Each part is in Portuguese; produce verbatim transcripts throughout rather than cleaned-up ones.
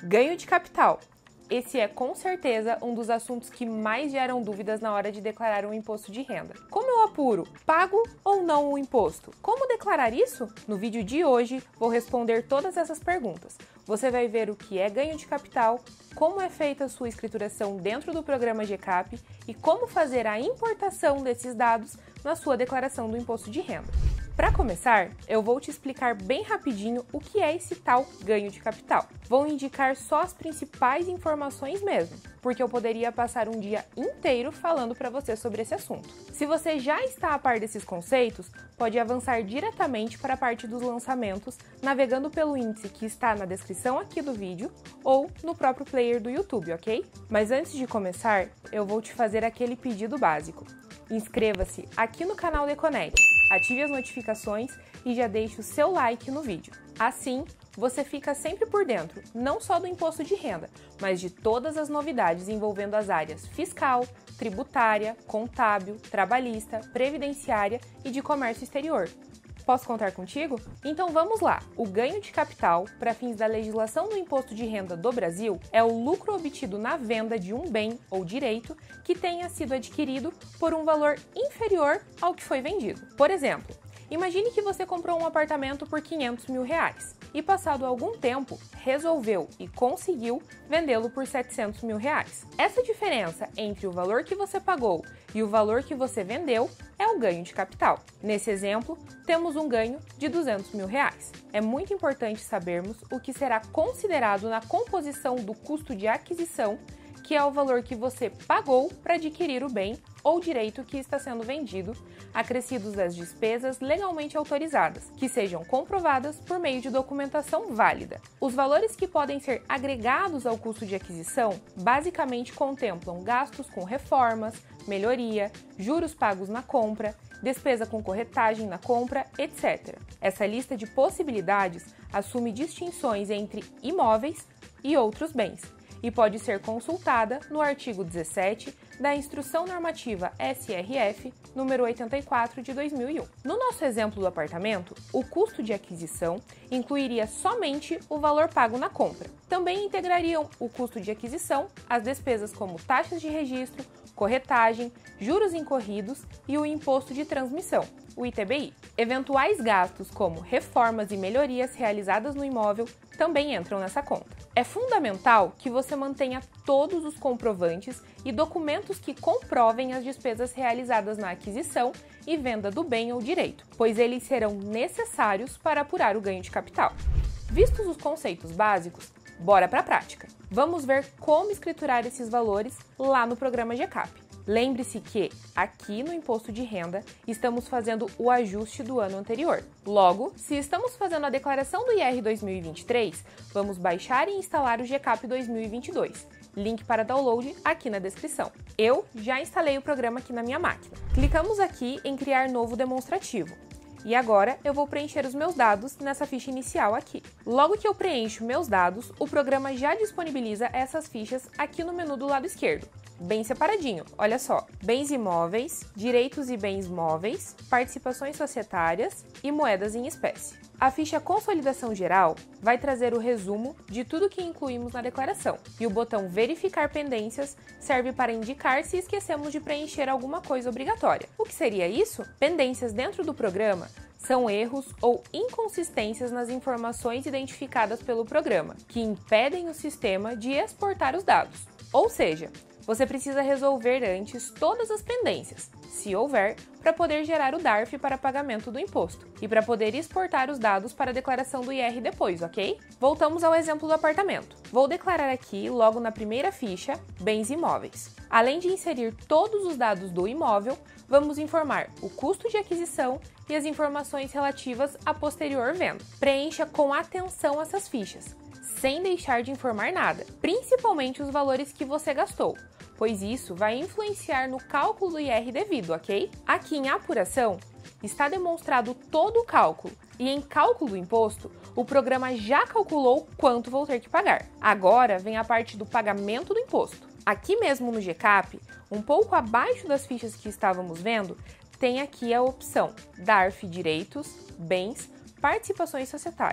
Ganho de capital. Esse é, com certeza, um dos assuntos que mais geram dúvidas na hora de declarar um imposto de renda. Como eu apuro? Pago ou não o imposto? Como declarar isso? No vídeo de hoje, vou responder todas essas perguntas. Você vai ver o que é ganho de capital, como é feita a sua escrituração dentro do programa G CAP e como fazer a importação desses dados na sua declaração do imposto de renda. Para começar, eu vou te explicar bem rapidinho o que é esse tal ganho de capital. Vou indicar só as principais informações mesmo, porque eu poderia passar um dia inteiro falando para você sobre esse assunto. Se você já está a par desses conceitos, pode avançar diretamente para a parte dos lançamentos, navegando pelo índice que está na descrição aqui do vídeo ou no próprio player do YouTube, ok? Mas antes de começar, eu vou te fazer aquele pedido básico. Inscreva-se aqui no canal Deconect, ative as notificações e já deixe o seu like no vídeo. Assim, você fica sempre por dentro, não só do imposto de renda, mas de todas as novidades envolvendo as áreas fiscal, tributária, contábil, trabalhista, previdenciária e de comércio exterior. Posso contar contigo? Então vamos lá! O ganho de capital, para fins da legislação do imposto de renda do Brasil, é o lucro obtido na venda de um bem ou direito que tenha sido adquirido por um valor inferior ao que foi vendido. Por exemplo, imagine que você comprou um apartamento por quinhentos mil reais e, passado algum tempo, resolveu e conseguiu vendê-lo por setecentos mil reais. Essa diferença entre o valor que você pagou e o valor que você vendeu é o ganho de capital. Nesse exemplo, temos um ganho de duzentos mil reais. É muito importante sabermos o que será considerado na composição do custo de aquisição, que é o valor que você pagou para adquirir o bem ou direito que está sendo vendido, acrescidos das despesas legalmente autorizadas, que sejam comprovadas por meio de documentação válida. Os valores que podem ser agregados ao custo de aquisição basicamente contemplam gastos com reformas, melhoria, juros pagos na compra, despesa com corretagem na compra, etcétera. Essa lista de possibilidades assume distinções entre imóveis e outros bens, e pode ser consultada no artigo dezessete da Instrução Normativa S R F número oitenta e quatro de dois mil e um. No nosso exemplo do apartamento, o custo de aquisição incluiria somente o valor pago na compra. Também integrariam o custo de aquisição, as despesas como taxas de registro, corretagem, juros incorridos e o imposto de transmissão, o I T B I. Eventuais gastos como reformas e melhorias realizadas no imóvel também entram nessa conta. É fundamental que você mantenha todos os comprovantes e documentos que comprovem as despesas realizadas na aquisição e venda do bem ou direito, pois eles serão necessários para apurar o ganho de capital. Vistos os conceitos básicos, bora para a prática. Vamos ver como escriturar esses valores lá no programa G CAP. Lembre-se que, aqui no imposto de renda, estamos fazendo o ajuste do ano anterior. Logo, se estamos fazendo a declaração do I R dois mil e vinte e três, vamos baixar e instalar o G CAP dois mil e vinte e dois. Link para download aqui na descrição. Eu já instalei o programa aqui na minha máquina. Clicamos aqui em Criar Novo Demonstrativo. E agora eu vou preencher os meus dados nessa ficha inicial aqui. Logo que eu preencho meus dados, o programa já disponibiliza essas fichas aqui no menu do lado esquerdo, bem separadinho. Olha só, bens imóveis, direitos e bens móveis, participações societárias e moedas em espécie. A ficha Consolidação Geral vai trazer o resumo de tudo que incluímos na declaração, e o botão Verificar Pendências serve para indicar se esquecemos de preencher alguma coisa obrigatória. O que seria isso? Pendências dentro do programa são erros ou inconsistências nas informações identificadas pelo programa, que impedem o sistema de exportar os dados. Ou seja, você precisa resolver antes todas as pendências, se houver, para poder gerar o D A R F para pagamento do imposto e para poder exportar os dados para a declaração do I R depois, ok? Voltamos ao exemplo do apartamento. Vou declarar aqui, logo na primeira ficha, bens imóveis. Além de inserir todos os dados do imóvel, vamos informar o custo de aquisição e as informações relativas à posterior venda. Preencha com atenção essas fichas, sem deixar de informar nada, principalmente os valores que você gastou, pois isso vai influenciar no cálculo do I R devido, ok? Aqui em apuração, está demonstrado todo o cálculo e em cálculo do imposto, o programa já calculou quanto vou ter que pagar. Agora vem a parte do pagamento do imposto. Aqui mesmo no G CAP, um pouco abaixo das fichas que estávamos vendo, tem aqui a opção D A R F Direitos, Bens, Participações Societárias.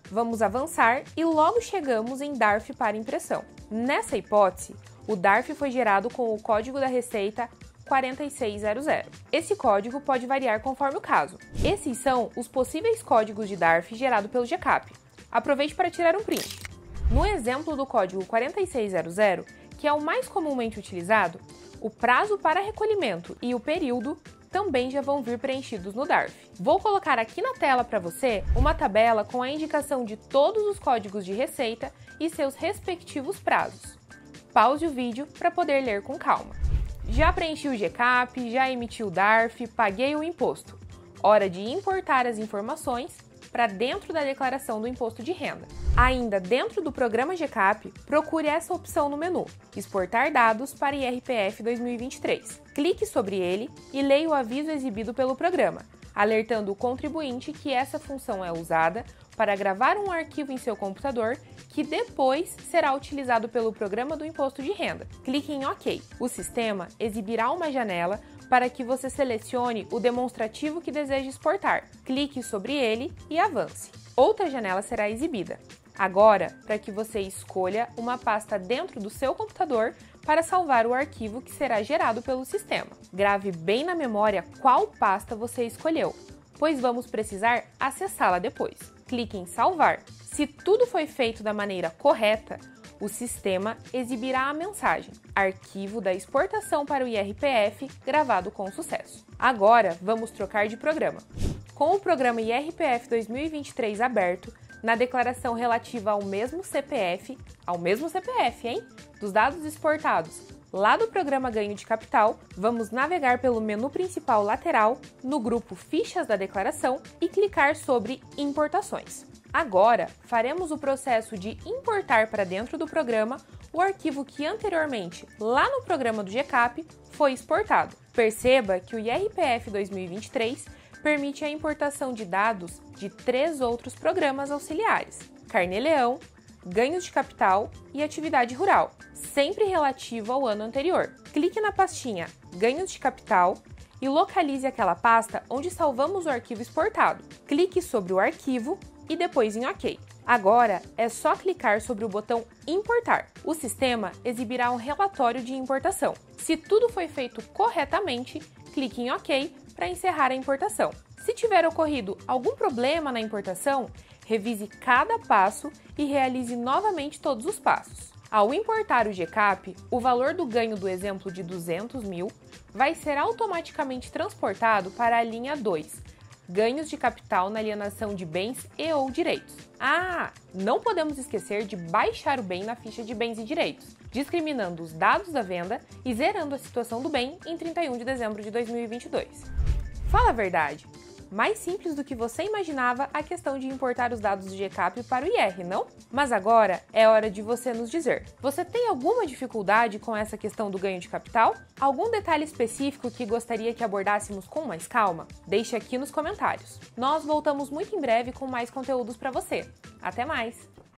Vamos avançar e logo chegamos em D A R F para impressão. Nessa hipótese, o D A R F foi gerado com o código da receita quatro seis zero zero. Esse código pode variar conforme o caso. Esses são os possíveis códigos de D A R F gerado pelo G CAP. Aproveite para tirar um print. No exemplo do código quatro seis zero zero, que é o mais comumente utilizado, o prazo para recolhimento e o período também já vão vir preenchidos no D A R F. Vou colocar aqui na tela para você uma tabela com a indicação de todos os códigos de receita e seus respectivos prazos. Pause o vídeo para poder ler com calma. Já preenchi o G CAP, já emiti o D A R F, paguei o imposto. Hora de importar as informações para dentro da declaração do imposto de renda. Ainda dentro do programa G CAP, procure essa opção no menu, Exportar dados para I R P F dois mil e vinte e três. Clique sobre ele e leia o aviso exibido pelo programa, alertando o contribuinte que essa função é usada para gravar um arquivo em seu computador que depois será utilizado pelo programa do imposto de renda. Clique em OK. O sistema exibirá uma janela para que você selecione o demonstrativo que deseja exportar. Clique sobre ele e avance. Outra janela será exibida. Agora, para que você escolha uma pasta dentro do seu computador para salvar o arquivo que será gerado pelo sistema. Grave bem na memória qual pasta você escolheu, pois vamos precisar acessá-la depois. Clique em salvar. Se tudo foi feito da maneira correta, o sistema exibirá a mensagem Arquivo da exportação para o I R P F gravado com sucesso. Agora, vamos trocar de programa. Com o programa I R P F dois mil e vinte e três aberto, na declaração relativa ao mesmo C P F, ao mesmo C P F, hein? Dos dados exportados lá do programa Ganho de Capital, vamos navegar pelo menu principal lateral, no grupo Fichas da Declaração e clicar sobre Importações. Agora, faremos o processo de importar para dentro do programa o arquivo que anteriormente, lá no programa do G CAP, foi exportado. Perceba que o I R P F dois mil e vinte e três permite a importação de dados de três outros programas auxiliares: Carnê-Leão, Ganhos de Capital e Atividade Rural, sempre relativo ao ano anterior. Clique na pastinha Ganhos de Capital e localize aquela pasta onde salvamos o arquivo exportado. Clique sobre o arquivo e depois em OK. Agora é só clicar sobre o botão Importar. O sistema exibirá um relatório de importação. Se tudo foi feito corretamente, clique em OK para encerrar a importação. Se tiver ocorrido algum problema na importação, revise cada passo e realize novamente todos os passos. Ao importar o G CAP, o valor do ganho do exemplo de duzentos mil vai ser automaticamente transportado para a linha dois, Ganhos de capital na alienação de bens e ou direitos. Ah, não podemos esquecer de baixar o bem na ficha de bens e direitos, discriminando os dados da venda e zerando a situação do bem em trinta e um de dezembro de dois mil e vinte e dois. Fala a verdade! Mais simples do que você imaginava a questão de importar os dados do G CAP para o I R, não? Mas agora é hora de você nos dizer. Você tem alguma dificuldade com essa questão do ganho de capital? Algum detalhe específico que gostaria que abordássemos com mais calma? Deixe aqui nos comentários. Nós voltamos muito em breve com mais conteúdos para você. Até mais!